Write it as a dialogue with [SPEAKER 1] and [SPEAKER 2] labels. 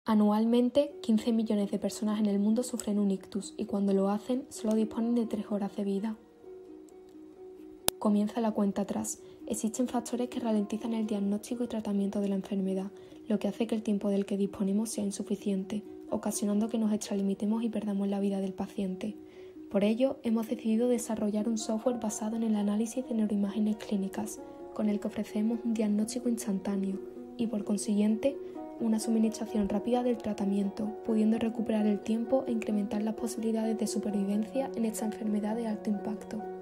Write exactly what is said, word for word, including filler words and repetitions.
[SPEAKER 1] Anualmente, quince millones de personas en el mundo sufren un ictus y cuando lo hacen solo disponen de tres horas de vida. Comienza la cuenta atrás. Existen factores que ralentizan el diagnóstico y tratamiento de la enfermedad, lo que hace que el tiempo del que disponemos sea insuficiente, ocasionando que nos extralimitemos y perdamos la vida del paciente. Por ello, hemos decidido desarrollar un software basado en el análisis de neuroimágenes clínicas, con el que ofrecemos un diagnóstico instantáneo y, por consiguiente, una suministración rápida del tratamiento, pudiendo recuperar el tiempo e incrementar las posibilidades de supervivencia en esta enfermedad de alto impacto.